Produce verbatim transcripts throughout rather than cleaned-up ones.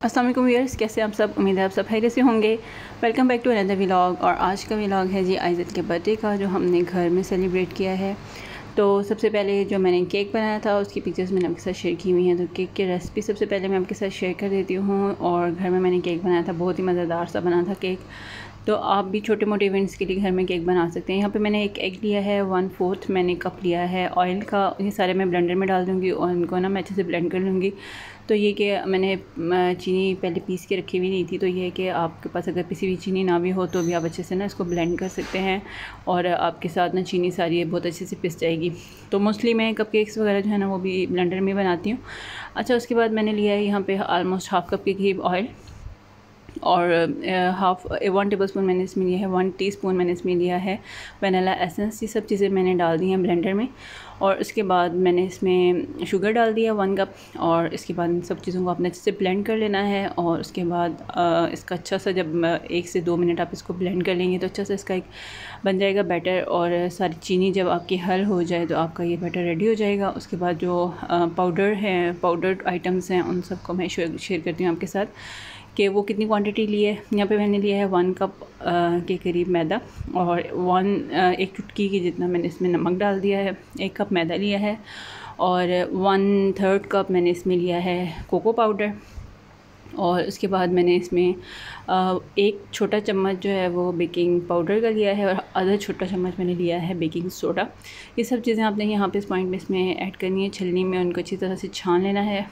अस्सलाम वालेकुम व्यूअर्स, कैसे आप सब। उम्मीद है आप सब खैरियत से होंगे। Welcome back to another vlog. और आज का व्लॉग है जी आइज़त के बर्थडे का, जो हमने घर में सेलिब्रेट किया है। तो सबसे पहले जो मैंने केक बनाया था उसकी पिक्चर्स मैंने आपके साथ शेयर की हुई हैं। तो केक की रेसिपी सबसे पहले मैं आपके साथ शेयर कर देती हूँ। और घर में मैंने केक बनाया था, बहुत ही मज़ेदार सा बना था केक। तो आप भी छोटे मोटे इवेंट्स के लिए घर में केक बना सकते हैं। यहाँ पे मैंने एक एग लिया है, वन फोर्थ मैंने कप लिया है ऑयल का। ये सारे मैं ब्लेंडर में डाल दूँगी और इनको ना मैं अच्छे से ब्लेंड कर लूँगी। तो ये कि मैंने चीनी पहले पीस के रखी हुई नहीं थी, तो ये है कि आपके पास अगर पिसी हुई चीनी ना भी हो तो भी आप अच्छे से ना इसको ब्लेंड कर सकते हैं और आपके साथ ना चीनी सारी बहुत अच्छे से पिस जाएगी। तो मोस्टली मैं कप केक्स वगैरह जो है ना वो भी ब्लेंडर में बनाती हूँ। अच्छा, उसके बाद मैंने लिया है यहाँ पे ऑलमोस्ट हाफ़ कप के करीब ऑयल और हाफ़ वन टेबल स्पून मैंने इसमें लिया है, वन टीस्पून मैंने इसमें लिया है वनीला एसेंस। ये सब चीज़ें मैंने डाल दी हैं ब्लेंडर में। और उसके बाद मैंने इसमें शुगर डाल दिया वन कप। और इसके बाद इन सब चीज़ों को आपने अच्छे से ब्लेंड कर लेना है। और उसके बाद आ, इसका अच्छा सा जब एक से दो मिनट आप इसको ब्लेंड कर लेंगे तो अच्छा सा इसका एक बन जाएगा बैटर। और सारी चीनी जब आपकी हल हो जाए तो आपका ये बैटर रेडी हो जाएगा। उसके बाद जो पाउडर है, पाउडर्ड आइटम्स हैं, उन सबको मैं शेयर करती हूँ आपके साथ कि वो कितनी क्वांटिटी ली है। यहाँ पे मैंने लिया है वन कप के करीब मैदा और वन एक चुटकी की जितना मैंने इसमें नमक डाल दिया है। एक कप मैदा लिया है और वन थर्ड कप मैंने इसमें लिया है कोको पाउडर। और उसके बाद मैंने इसमें एक छोटा चम्मच जो है वो बेकिंग पाउडर का लिया है और आधा छोटा चम्मच मैंने लिया है बेकिंग सोडा। ये सब चीज़ें आपने यहाँ पे इस पॉइंट में इसमें ऐड करनी है। छलनी में उनको अच्छी तरह से छान लेना है।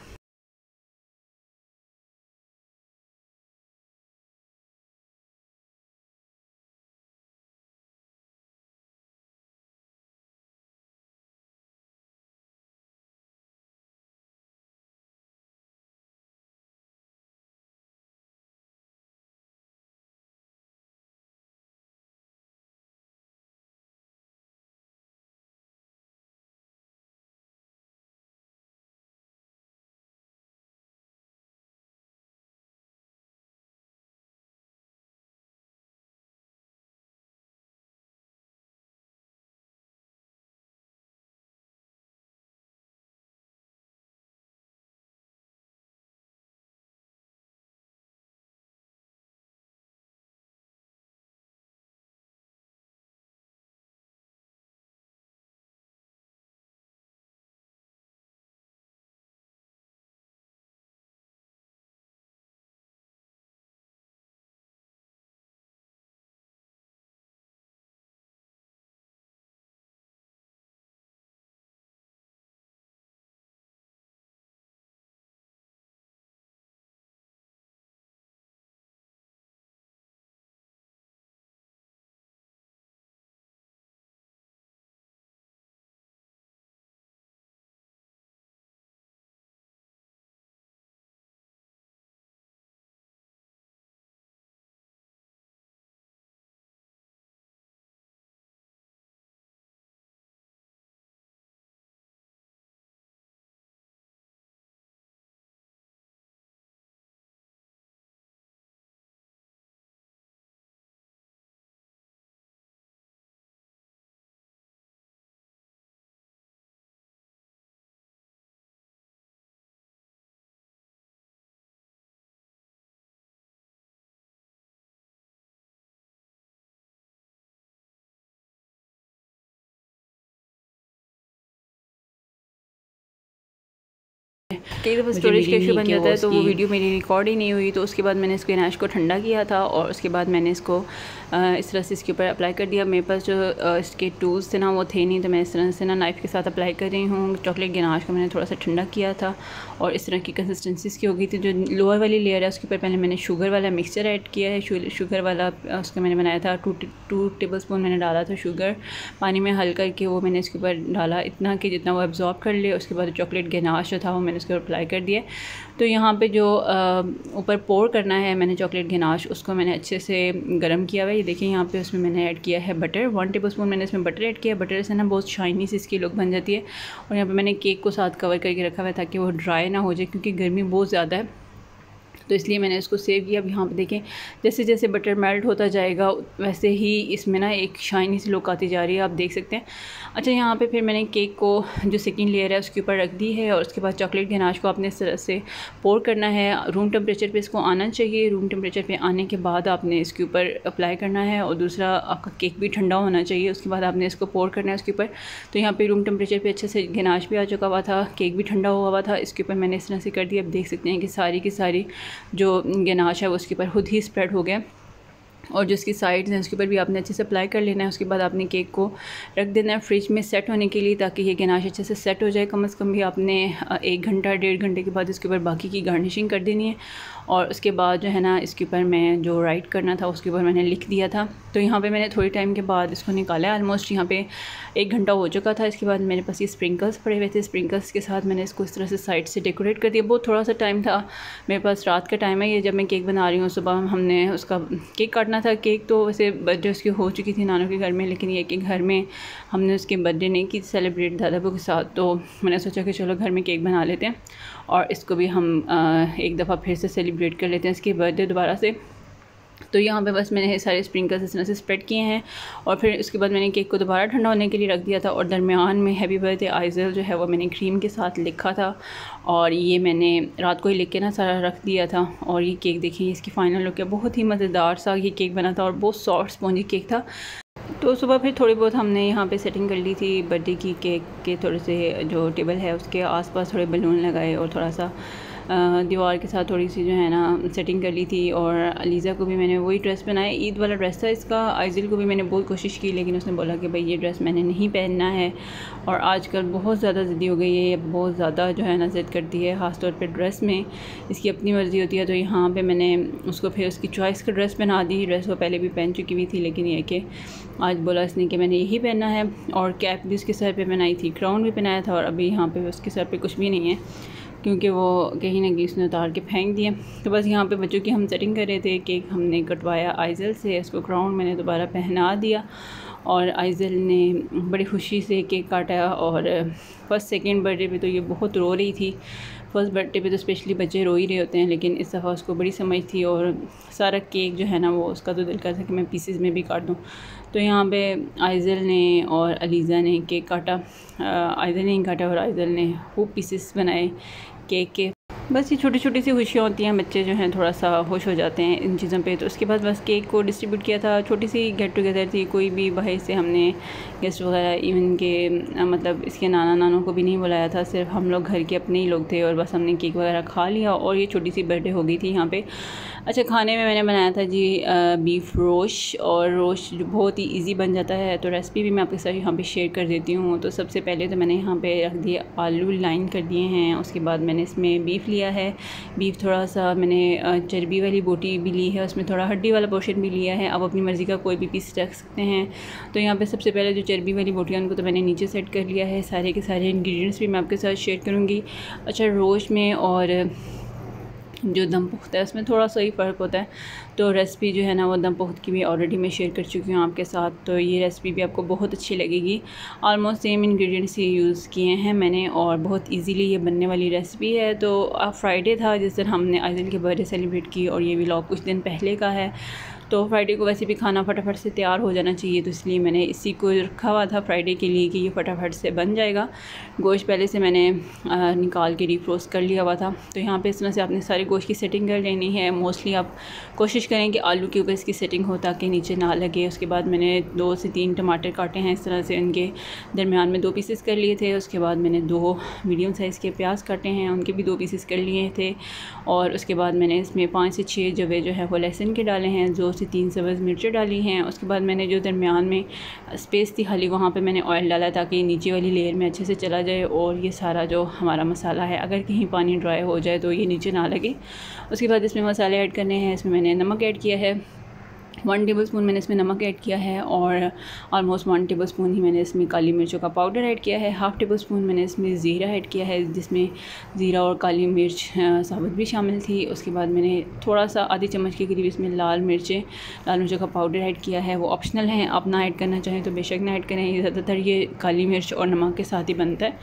कई दफ़ा स्टोरेज का इशू बन जाता है तो वो वीडियो मेरी रिकॉर्ड ही नहीं हुई। तो उसके बाद मैंने इसको गनाश को ठंडा किया था और उसके बाद मैंने इसको इस तरह से इसके ऊपर अप्लाई कर दिया। मेरे पास जो इसके टूल्स थे ना वो थे नहीं, तो मैं इस तरह से ना नाइफ़ के साथ अप्लाई कर रही हूँ। चॉकलेट गनाश को मैंने थोड़ा सा ठंडा किया था और इस तरह की कंसिस्टेंसी इसकी हो गई थी। जो लोअर वाली लेयर है उसके ऊपर पहले मैंने शुगर वाला मिक्सचर ऐड किया है। शुगर वाला उसका मैंने बनाया था, टू टू टेबल स्पून मैंने डाला था शुगर पानी में हल करके। वो मैंने इसके ऊपर डाला इतना कि जितना वो एब्जॉर्ब कर ले। उसके बाद चॉकलेट गनाश जो था वो मैंने उसके ऊपर अप्लाई कर दिया। तो यहाँ पे जो ऊपर पोर करना है मैंने चॉकलेट गनाश, उसको मैंने अच्छे से गर्म किया हुआ है। ये देखिए यहाँ पे उसमें मैंने ऐड किया है बटर, वन टेबल स्पून मैंने इसमें बटर ऐड किया। बटर से ना बहुत शाइनी सी इसकी लुक बन जाती है। और यहाँ पे मैंने केक को साथ कवर करके रखा हुआ है ताकि वो ड्राई ना हो जाए, क्योंकि गर्मी बहुत ज़्यादा है। तो इसलिए मैंने इसको सेव किया। अब यहाँ पे देखें जैसे जैसे बटर मेल्ट होता जाएगा वैसे ही इसमें ना एक शाइनी सी लुक आती जा रही है, आप देख सकते हैं। अच्छा, यहाँ पे फिर मैंने केक को जो सेकंड लेयर है उसके ऊपर रख दी है और उसके बाद चॉकलेट गनाश को आपने इस तरह से पोर करना है। रूम टेम्परेचर पे इसको आना चाहिए। रूम टेम्परेचर पे आने के बाद आपने इसके ऊपर अप्लाई करना है और दूसरा आपका केक भी ठंडा होना चाहिए। उसके बाद आपने इसको पोर करना है उसके ऊपर। तो यहाँ पे रूम टेम्परेचर पे अच्छे से गनाश भी आ चुका हुआ था, केक भी ठंडा हुआ हुआ था। इसके ऊपर मैंने इस तरह से कर दिया। अब देख सकते हैं कि सारी की सारी जो गनाश है वो उसके ऊपर खुद ही स्प्रेड हो गया और जो इसकी साइड्स हैं उसके ऊपर भी आपने अच्छे से अप्लाई कर लेना है। उसके बाद आपने केक को रख देना है फ्रिज में सेट होने के लिए, ताकि ये गनाश अच्छे से सेट हो जाए। कम से कम भी आपने एक घंटा डेढ़ घंटे के बाद इसके ऊपर बाकी की गार्निशिंग कर देनी है। और उसके बाद जो है ना इसके ऊपर मैं जो राइट करना था उसके ऊपर मैंने लिख दिया था। तो यहाँ पे मैंने थोड़ी टाइम के बाद इसको निकाला है। ऑलमोस्ट यहाँ पे एक घंटा हो चुका था। इसके बाद मेरे पास ये स्प्रिंकल्स पड़े हुए थे। स्प्रिंकल्स के साथ मैंने इसको इस तरह से साइड से डेकोरेट कर दिया। बहुत थोड़ा सा टाइम था मेरे पास, रात का टाइम है ये जब मैं केक बना रही हूँ। सुबह हमने उसका केक काटना था। केक तो वैसे बर्थडे उसकी हो चुकी थी नानों के घर में, लेकिन ये कि घर में हमने उसके बर्थडे नहीं की सेलिब्रेट दादाबू के साथ। तो मैंने सोचा कि चलो घर में केक बना लेते हैं और इसको भी हम एक दफ़ा फिर से सेलिब्रेट कर लेते हैं इसकी बर्थडे दोबारा से। तो यहाँ पे बस मैंने सारे स्प्रिंकल्स इस तरह से स्प्रेड किए हैं और फिर उसके बाद मैंने केक को दोबारा ठंडा होने के लिए रख दिया था। और दरमियान में हैप्पी बर्थडे आइज़ल जो है वो मैंने क्रीम के साथ लिखा था और ये मैंने रात को ही लिख के ना सारा रख दिया था। और ये केक देखिए इसकी फ़ाइनल लुक है, बहुत ही मज़ेदार सा ये केक बना था और बहुत सॉफ्ट स्पॉन्जी केक था। तो सुबह फिर थोड़ी बहुत हमने यहाँ पे सेटिंग कर ली थी बर्थडे की। केक के थोड़े से जो टेबल है उसके आसपास थोड़े बलून लगाए और थोड़ा सा दीवार के साथ थोड़ी सी जो है ना सेटिंग कर ली थी। और अलीज़ा को भी मैंने वही ड्रेस पहनाया, ईद वाला ड्रेस था इसका। आइज़िल को भी मैंने बहुत कोशिश की लेकिन उसने बोला कि भाई ये ड्रेस मैंने नहीं पहनना है। और आजकल बहुत ज़्यादा ज़िद्दी हो गई है, ये बहुत ज़्यादा जो है ना ज़िद करती है, ख़ास तौर पे ड्रेस में इसकी अपनी मर्ज़ी होती है। तो यहाँ पे मैंने उसको फिर उसकी चॉइस का ड्रेस पहना दी। ड्रेस वो पहले भी पहन चुकी हुई थी लेकिन ये कि आज बोला इसने कि मैंने यही पहनना है। और कैप भी उसके सर पे पहनाई थी, क्राउन भी पहनाया था और अभी यहाँ पे उसके सर पे कुछ भी नहीं है क्योंकि वो कहीं ना कहीं उसने उतार के फेंक दिए। तो बस यहाँ पे बच्चों की हम सेटिंग कर रहे थे। केक हमने कटवाया आइज़ल से, इसको क्राउन मैंने दोबारा पहना दिया और आइज़ल ने बड़ी खुशी से केक काटा। और फर्स्ट सेकंड बर्थडे पे तो ये बहुत रो रही थी। फर्स्ट बर्थडे पे तो स्पेशली बच्चे रो ही रहे होते हैं, लेकिन इस दफ़ा उसको बड़ी समझ थी और सारा केक जो है ना वो उसका तो दिल करता था कि मैं पीसेस में भी काट दूँ। तो यहाँ पे आइज़ल ने और अलीज़ा ने केक काटा। आइज़ल ने ही काटा और आइज़ल ने खूब पीसेस बनाए केक के। बस ये छोटी छोटी सी खुशियाँ होती हैं, बच्चे जो हैं थोड़ा सा खुश हो जाते हैं इन चीज़ों पे। तो उसके बाद बस केक को डिस्ट्रीब्यूट किया था। छोटी सी गेट टुगेदर थी, कोई भी बाहर से हमने गेस्ट वगैरह इवन के मतलब इसके नाना नानों को भी नहीं बुलाया था, सिर्फ हम लोग घर के अपने ही लोग थे और बस हमने केक वगैरह खा लिया और ये छोटी सी बर्थडे हो गई थी यहाँ पे। अच्छा, खाने में मैंने बनाया था जी बीफ रोश, और रोश जो बहुत ही इजी बन जाता है तो रेसिपी भी मैं आपके साथ यहाँ पे शेयर कर देती हूँ। तो सबसे पहले तो मैंने यहाँ पे रख दिए आलू लाइन कर दिए हैं। उसके बाद मैंने इसमें बीफ लिया है। बीफ थोड़ा सा मैंने चर्बी वाली बोटी भी ली है, उसमें थोड़ा हड्डी वाला पोर्शन भी लिया है। आप अपनी मर्ज़ी का कोई भी पीस रख सकते हैं। तो यहाँ पर सबसे पहले जो चर्बी वाली बोटियाँ उनको तो मैंने नीचे सेट कर लिया है। सारे के सारे इंग्रेडिएंट्स भी मैं आपके साथ शेयर करूँगी। अच्छा, रोश में और जो दम पुख्ता है उसमें थोड़ा सा ही फ़र्क होता है। तो रेसिपी जो है ना वो दम पुख्त की भी ऑलरेडी मैं शेयर कर चुकी हूँ आपके साथ। तो ये रेसिपी भी आपको बहुत अच्छी लगेगी। ऑलमोस्ट सेम इंग्रेडिएंट्स ही यूज़ किए हैं मैंने और बहुत इजीली ये बनने वाली रेसिपी है। तो अब फ्राइडे था जिस दिन हमने आइज़ल के बर्थडे सेलिब्रेट की और ये व्लॉग कुछ दिन पहले का है। तो फ्राइडे को वैसे भी खाना फटाफट से तैयार हो जाना चाहिए, तो इसलिए मैंने इसी को रखा हुआ था फ्राइडे के लिए कि ये फटाफट से बन जाएगा। गोश्त पहले से मैंने आ, निकाल के रीफ्रोस्ट कर लिया हुआ था। तो यहाँ पे इस तरह से आपने सारे गोश्त की सेटिंग कर लेनी है। मोस्टली आप कोशिश करें कि आलू के ऊपर इसकी सेटिंग हो ताकि नीचे ना लगे। उसके बाद मैंने दो से तीन टमाटर काटे हैं इस तरह से, उनके दरमियान में दो पीसेस कर लिए थे। उसके बाद मैंने दो मीडियम साइज़ के प्याज काटे हैं, उनके भी दो पीसेस कर लिए थे। और उसके बाद मैंने इसमें पाँच से छः जवे जो है वो लहसुन के डाले हैं, दो से तीन सब्ज़ मिर्चें डाली हैं। उसके बाद मैंने जो दरमियान में स्पेस थी खाली वहाँ पे मैंने ऑयल डाला ताकि नीचे वाली लेयर में अच्छे से चला जाए और ये सारा जो हमारा मसाला है अगर कहीं पानी ड्राई हो जाए तो ये नीचे ना लगे। उसके बाद इसमें मसाले ऐड करने हैं। इसमें मैंने नमक ऐड किया है, वन टेबल स्पून मैंने इसमें नमक ऐड किया है और ऑलमोस्ट वन टेबल स्पून ही मैंने इसमें काली मिर्चों का पाउडर ऐड किया है। हाफ़ टेबल स्पून मैंने इसमें ज़ीरा ऐड किया है जिसमें ज़ीरा और काली मिर्च साबुत भी शामिल थी। उसके बाद मैंने थोड़ा सा आधी चम्मच के करीब इसमें लाल मिर्चें लाल मिर्चों का पाउडर ऐड किया है। वो ऑप्शनल है, आप ना ऐड करना चाहें तो बेशक ना ऐड करें। ज़्यादातर ये काली मिर्च और नमक के साथ ही बनता है।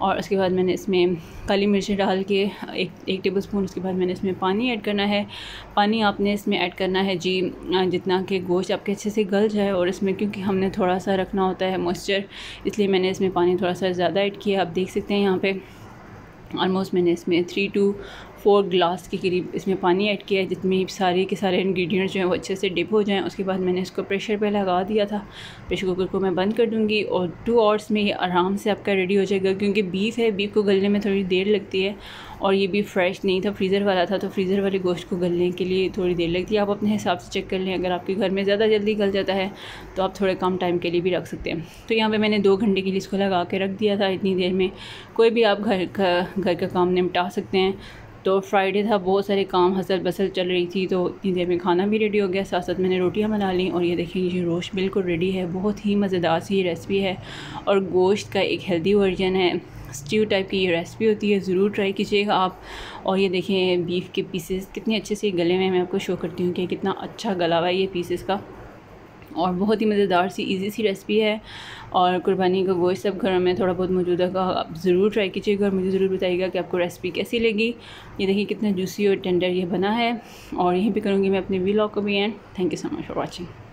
और उसके बाद मैंने इसमें काली मिर्ची डाल के एक एक टेबलस्पून, उसके बाद मैंने इसमें पानी ऐड करना है। पानी आपने इसमें ऐड करना है जी जितना कि गोश्त आपके अच्छे से गल जाए, और इसमें क्योंकि हमने थोड़ा सा रखना होता है मॉइस्चर, इसलिए मैंने इसमें पानी थोड़ा सा ज़्यादा ऐड किया। आप देख सकते हैं यहाँ पे ऑलमोस्ट मैंने इसमें थ्री टू फोर ग्लास के करीब इसमें पानी ऐड किया है, जितने सारे के सारे इंग्रेडिएंट्स जो हैं वो अच्छे से डिप हो जाएं। उसके बाद मैंने इसको प्रेशर पे लगा दिया था। प्रेशर कुकर को मैं बंद कर दूंगी और टू आवर्स में ये आराम से आपका रेडी हो जाएगा, क्योंकि बीफ है, बीफ को गलने में थोड़ी देर लगती है, और ये भी फ्रेश नहीं था, फ्रीज़र वाला था, तो फ्रीज़र वाले गोश्त को गलने के लिए थोड़ी देर लगती है। आप अपने हिसाब से चेक कर लें, अगर आपके घर में ज़्यादा जल्दी गल जाता है तो आप थोड़े कम टाइम के लिए भी रख सकते हैं। तो यहाँ पे मैंने दो घंटे के लिए इसको लगा के रख दिया था। इतनी देर में कोई भी आप घर का घर का काम निपटा सकते हैं। तो फ्राइडे था, बहुत सारे काम हसल बसल चल रही थी, तो इतनी देर में खाना भी रेडी हो गया। साथ साथ मैंने रोटियां बना ली, और ये देखें ये रोस्ट बिल्कुल रेडी है। बहुत ही मज़ेदार सी ये रेसिपी है, और गोश्त का एक हेल्दी वर्जन है, स्ट्यू टाइप की ये रेसिपी होती है, ज़रूर ट्राई कीजिएगा आप। और ये देखें बीफ के पीसेस कितने अच्छे से गले में, मैं आपको शो करती हूँ कि कितना अच्छा गला हुआ है ये पीसेस का, और बहुत ही मज़ेदार सी इजी सी रेसिपी है। और कुर्बानी का गोश्त सब घरों में थोड़ा बहुत मौजूद है, आप ज़रूर ट्राई कीजिएगा और मुझे ज़रूर बताइएगा कि आपको रेसिपी कैसी लगी। ये देखिए कितना जूसी और टेंडर ये बना है, और यहीं पे करूँगी मैं अपने व्लॉग को भी end. Thank you so much for watching.